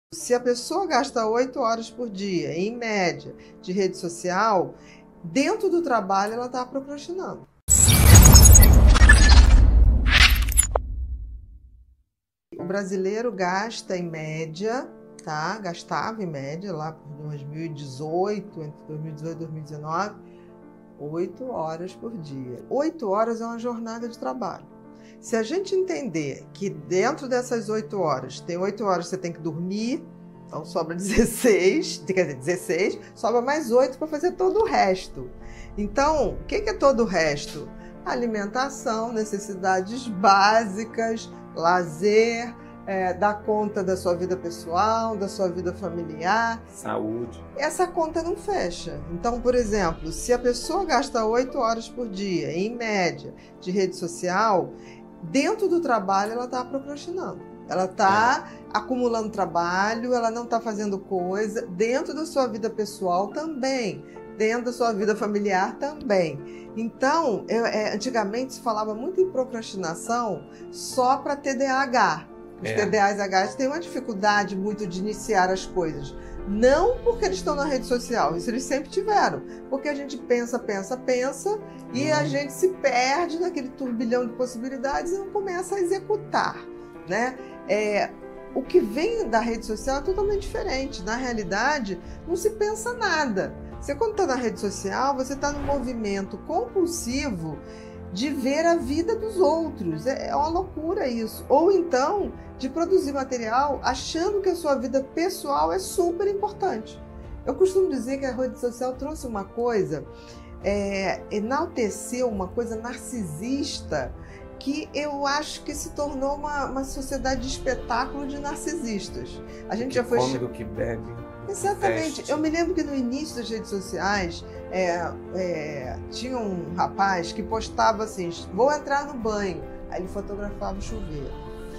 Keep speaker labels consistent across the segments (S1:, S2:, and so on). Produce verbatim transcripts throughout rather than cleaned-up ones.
S1: Se a pessoa gasta oito horas por dia, em média, de rede social, dentro do trabalho ela está procrastinando. O brasileiro gasta em média, tá? Gastava em média lá por dois mil e dezoito, entre dois mil e dezoito e dois mil e dezenove, oito horas por dia. oito horas é uma jornada de trabalho. Se a gente entender que dentro dessas oito horas, tem oito horas que você tem que dormir, então sobra dezesseis, quer dizer, dezesseis, sobra mais oito para fazer todo o resto. Então, o que é todo o resto? Alimentação, necessidades básicas, lazer, é, dar conta da sua vida pessoal, da sua vida familiar.
S2: Saúde.
S1: Essa conta não fecha. Então, por exemplo, se a pessoa gasta oito horas por dia, em média, de rede social, dentro do trabalho ela está procrastinando. Ela está é. acumulando trabalho, ela não está fazendo coisa. Dentro da sua vida pessoal também. Dentro da sua vida familiar também. Então, eu, é, antigamente se falava muito em procrastinação só para T D A H. Os é. T D A H têm uma dificuldade muito de iniciar as coisas. Não porque eles estão na rede social, isso eles sempre tiveram. Porque a gente pensa, pensa, pensa e a gente se perde naquele turbilhão de possibilidades e não começa a executar, né? É, o que vem da rede social é totalmente diferente. Na realidade, não se pensa nada. Você, quando está na rede social, você está num movimento compulsivo de ver a vida dos outros. É uma loucura isso. Ou então, de produzir material achando que a sua vida pessoal é super importante. Eu costumo dizer que a rede social trouxe uma coisa, é, enalteceu uma coisa narcisista, que eu acho que se tornou uma, uma sociedade de espetáculo de narcisistas. A gente
S2: que
S1: já foi...
S2: come do que bebe.
S1: Exatamente.
S2: Veste.
S1: Eu me lembro que no início das redes sociais é, é, tinha um rapaz que postava assim: vou entrar no banho, aí ele fotografava o chuveiro.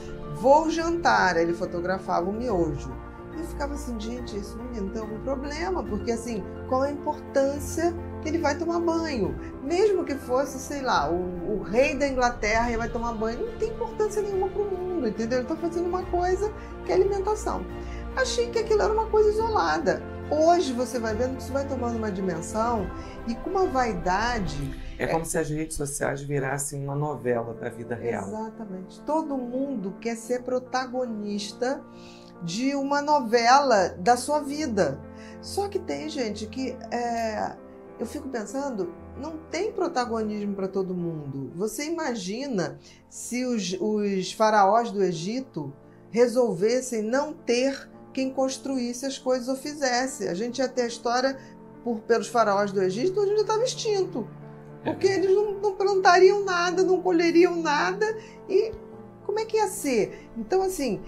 S1: Vou jantar, aí ele fotografava o miojo. E eu ficava assim, gente, esse menino tem algum problema, porque assim, qual a importância que ele vai tomar banho? Mesmo que fosse, sei lá, o, o rei da Inglaterra e vai tomar banho, não tem importância nenhuma para o mundo, entendeu? Ele está fazendo uma coisa que é alimentação. Achei que aquilo era uma coisa isolada. Hoje você vai vendo que isso vai tomando uma dimensão e com uma vaidade...
S2: É como é... se as redes sociais virassem uma novela da vida real.
S1: Exatamente. Todo mundo quer ser protagonista de uma novela da sua vida. Só que tem gente que... É... Eu fico pensando, não tem protagonismo para todo mundo. Você imagina se os, os faraós do Egito resolvessem não ter quem construísse as coisas ou fizesse. A gente ia ter a história por, pelos faraós do Egito, hoje já estava extinto. Porque é. eles não, não plantariam nada, não colheriam nada e como é que ia ser? Então, assim,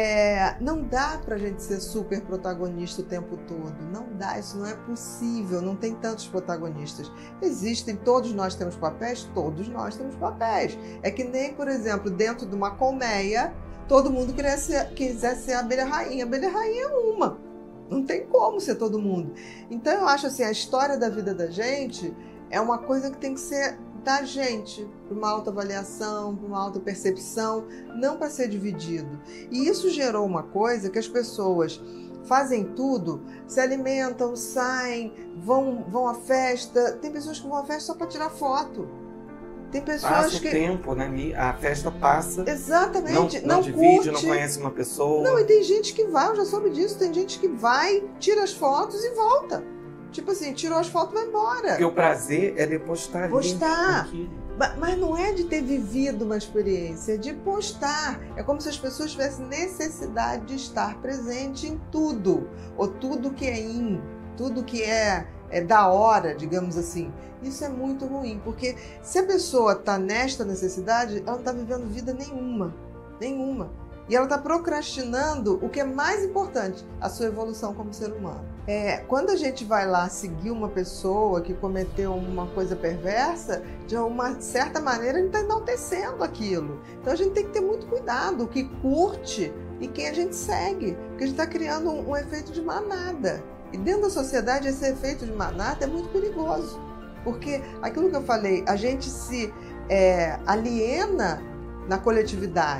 S1: é, não dá pra gente ser super protagonista o tempo todo. Não dá, isso não é possível, não tem tantos protagonistas. Existem, todos nós temos papéis, todos nós temos papéis. É que nem, por exemplo, dentro de uma colmeia, todo mundo quiser ser, quiser ser a abelha rainha. A abelha rainha é uma. Não tem como ser todo mundo. Então, eu acho assim, a história da vida da gente é uma coisa que tem que ser da gente, para uma autoavaliação, para uma autopercepção, não para ser dividido. E isso gerou uma coisa que as pessoas fazem tudo, se alimentam, saem, vão, vão à festa. Tem pessoas que vão à festa só para tirar foto. Tem pessoas
S2: passa
S1: que...
S2: o tempo, né? A festa passa.
S1: Exatamente.
S2: Não, não, não divide, curte. Não conhece uma pessoa.
S1: Não, e tem gente que vai, eu já soube disso, tem gente que vai, tira as fotos e volta. Tipo assim, tirou as fotos e vai embora.
S2: Porque o prazer é de postar.
S1: Postar. Mas não é de ter vivido uma experiência, é de postar. É como se as pessoas tivessem necessidade de estar presente em tudo. Ou tudo que é in, tudo que é... é da hora, digamos assim. Isso é muito ruim, porque se a pessoa está nesta necessidade, ela não está vivendo vida nenhuma, nenhuma. E ela está procrastinando o que é mais importante, a sua evolução como ser humano. É, quando a gente vai lá seguir uma pessoa que cometeu uma coisa perversa, de uma certa maneira a gente está enaltecendo aquilo. Então a gente tem que ter muito cuidado, o que curte e quem a gente segue, porque a gente está criando um, um efeito de manada. E dentro da sociedade, esse efeito de manada é muito perigoso. Porque aquilo que eu falei, a gente se é, aliena na coletividade.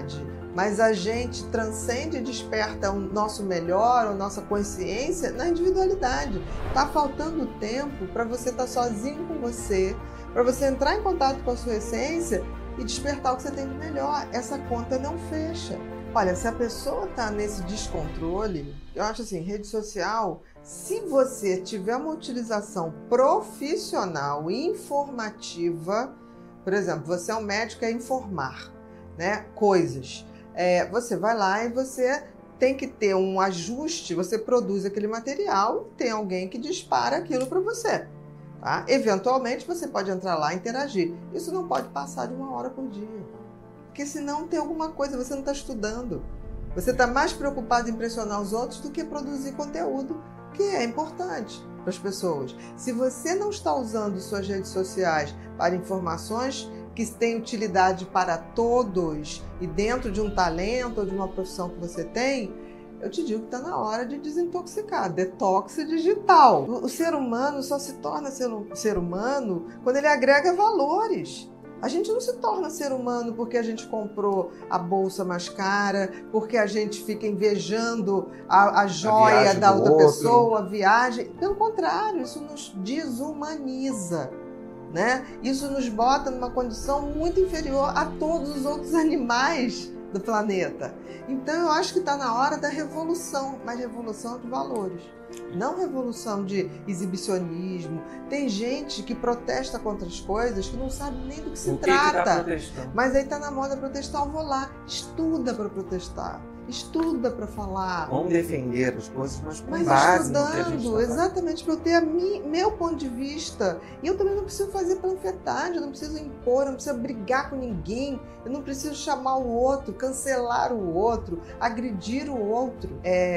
S1: mas a gente transcende e desperta o nosso melhor, a nossa consciência na individualidade. Tá faltando tempo para você estar sozinho com você, para você entrar em contato com a sua essência e despertar o que você tem de melhor. Essa conta não fecha. Olha, se a pessoa está nesse descontrole, eu acho assim, rede social, se você tiver uma utilização profissional e informativa, por exemplo, você é um médico, é informar, né, coisas. É, você vai lá e você tem que ter um ajuste, você produz aquele material e tem alguém que dispara aquilo para você. Tá? Eventualmente você pode entrar lá e interagir. Isso não pode passar de uma hora por dia. Porque senão tem alguma coisa, você não está estudando. Você está mais preocupado em impressionar os outros do que produzir conteúdo, que é importante para as pessoas. Se você não está usando suas redes sociais para informações que têm utilidade para todos e dentro de um talento ou de uma profissão que você tem, eu te digo que está na hora de desintoxicar, detox digital. O, o ser humano só se torna ser, ser humano quando ele agrega valores. A gente não se torna ser humano porque a gente comprou a bolsa mais cara, porque a gente fica invejando a, a joia
S2: a
S1: da outra
S2: outro.
S1: pessoa, a viagem. Pelo contrário, isso nos desumaniza, né? Isso nos bota numa condição muito inferior a todos os outros animais do planeta. Então eu acho que está na hora da revolução, mas revolução de valores. Não revolução de exibicionismo. Tem gente que protesta contra as coisas que não sabe nem do que se
S2: O que
S1: trata.
S2: que tá
S1: Mas aí tá na moda protestar, eu vou lá. Estuda para protestar. Estuda para falar.
S2: Vamos defender as coisas, mas com
S1: Mas
S2: base no que a gente
S1: estudando,
S2: tá
S1: exatamente, para eu ter a mi, meu ponto de vista. E eu também não preciso fazer panfletagem, eu não preciso impor, eu não preciso brigar com ninguém, eu não preciso chamar o outro, cancelar o outro, agredir o outro.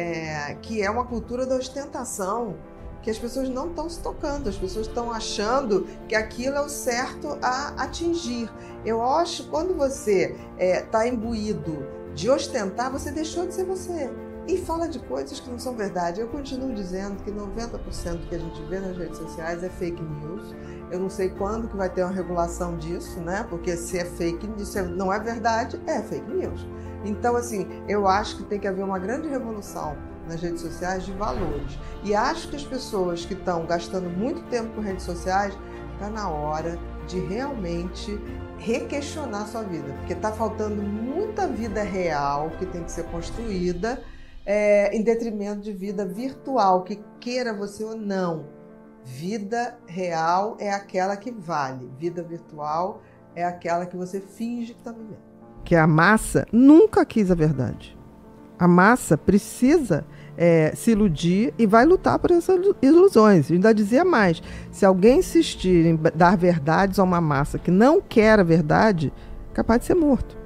S1: É, que é uma cultura da ostentação, que as pessoas não estão se tocando, as pessoas estão achando que aquilo é o certo a atingir. Eu acho que quando você está é, imbuído de ostentar, você deixou de ser você. E fala de coisas que não são verdade. Eu continuo dizendo que noventa por cento do que a gente vê nas redes sociais é fake news. Eu não sei quando que vai ter uma regulação disso, né? Porque se é fake news, se não é verdade, é fake news. Então, assim, eu acho que tem que haver uma grande revolução nas redes sociais de valores. E acho que as pessoas que estão gastando muito tempo com redes sociais, está na hora de realmente requestionar a sua vida, porque está faltando muita vida real que tem que ser construída é, em detrimento de vida virtual, que queira você ou não. Vida real é aquela que vale, vida virtual é aquela que você finge que está vivendo. Que a massa nunca quis a verdade. A massa precisa é, se iludir e vai lutar por essas ilusões. Eu ainda dizia mais, se alguém insistir em dar verdades a uma massa que não quer a verdade, é capaz de ser morto.